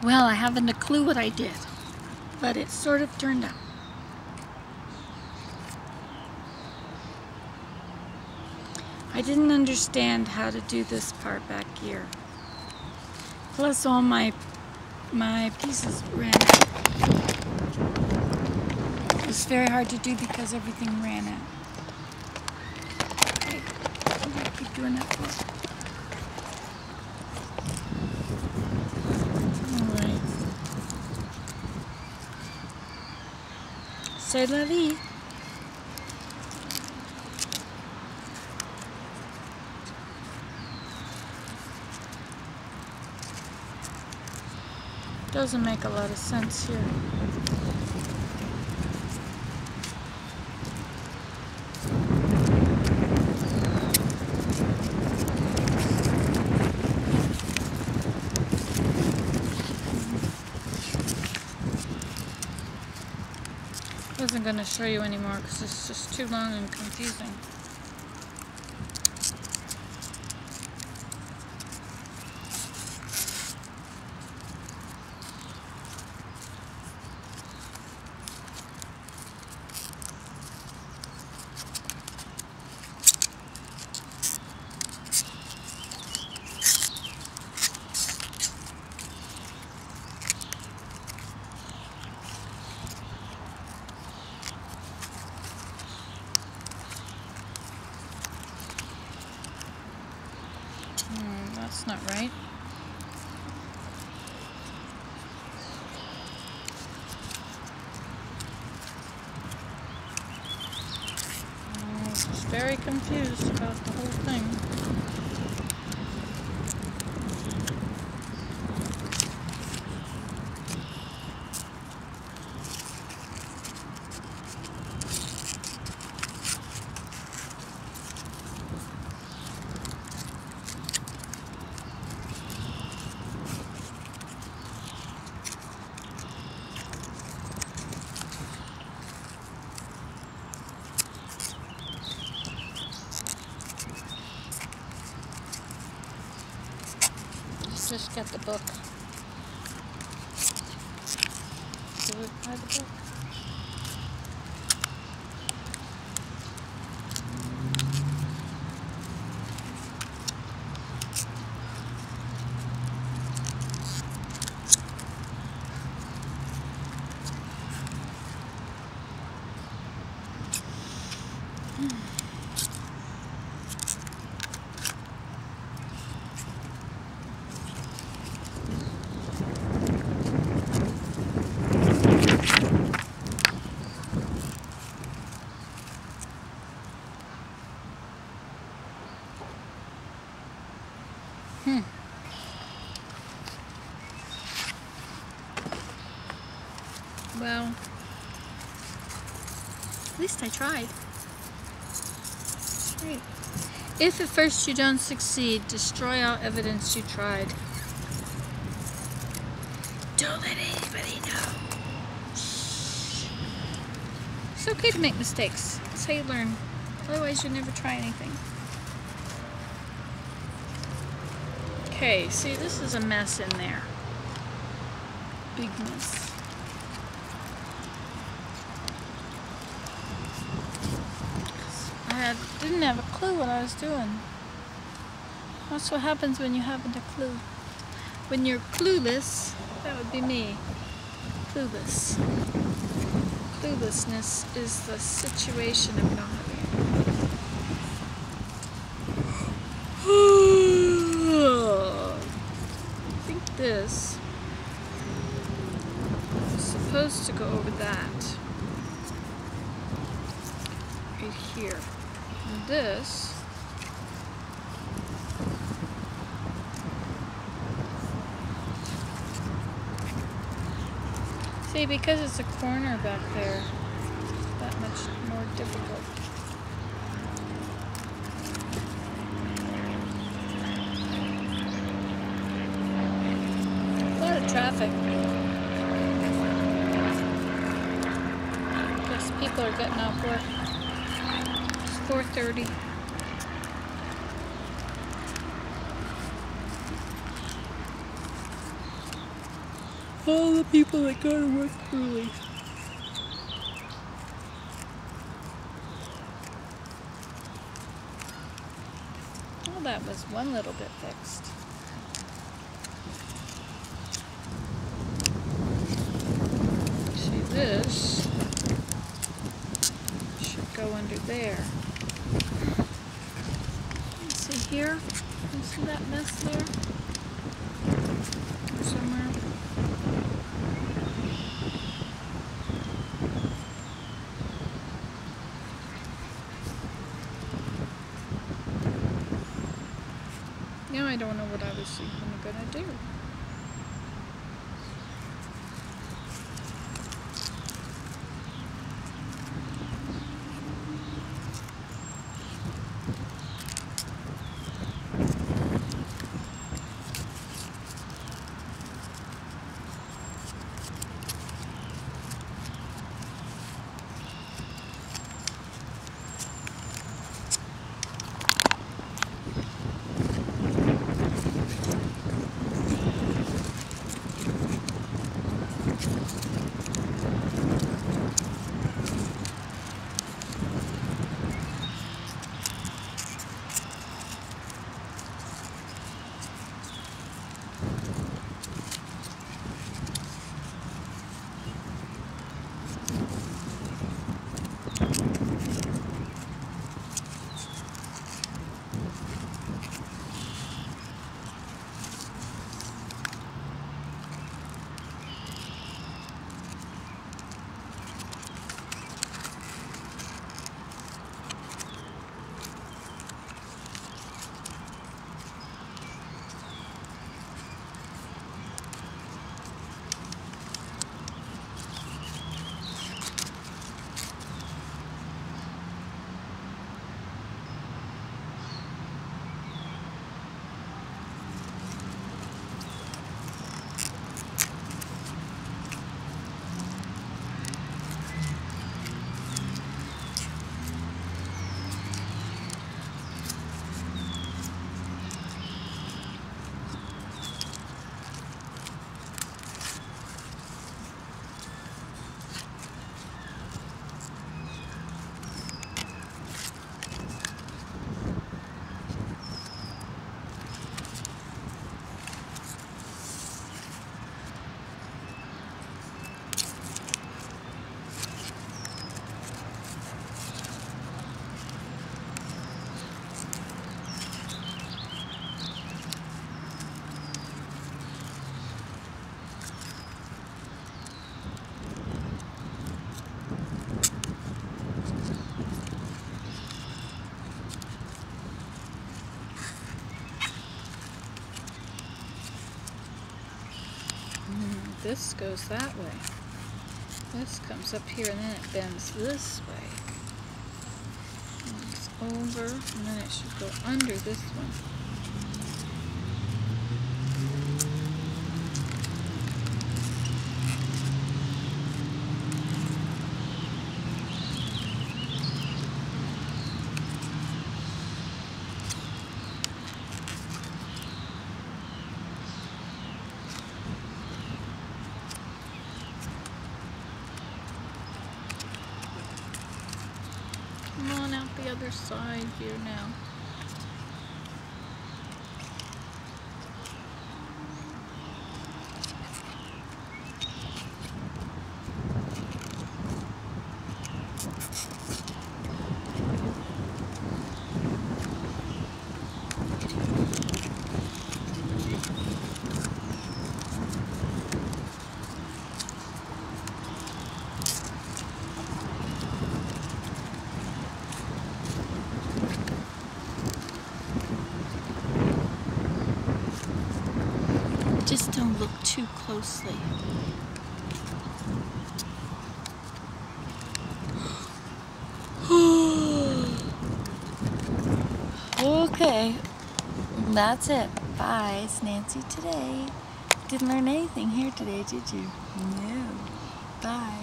Well, I haven't a clue what I did, but it sort of turned out. I didn't understand how to do this part back here. Plus all my pieces ran out. It was very hard to do because everything ran out. Okay, what do I keep doing that for? Alright. C'est la vie. Doesn't make a lot of sense here. I wasn't going to show you anymore because it's just too long and confusing. That's not right. I was very confused about the whole thing. Just get the book. Do we buy the book? Well, at least I tried. Right. If at first you don't succeed, destroy all evidence you tried. Don't let anybody know. Shh. It's okay to make mistakes. That's how you learn. Otherwise, you'll never try anything. Okay, see, this is a mess in there. Big mess. I didn't have a clue what I was doing. That's what happens when you haven't a clue. When you're clueless, that would be me. Clueless. Cluelessness is the situation of not having. I think this is supposed to go over that. Right here. And this see, because it's a corner back there, it's that much more difficult. A lot of traffic. Guess people are getting off work. 4:30. All the people that go to work early. Well, that was one little bit fixed. See, this should go under there. See here? You see that mess there? Somewhere. Now I don't know what I was even gonna do. This goes that way. This comes up here and then it bends this way. And it's over and then it should go under this one. Come on out the other side here now. Just don't look too closely. Okay, that's it. Bye, it's Nancy today. Didn't learn anything here today, did you? No. Bye.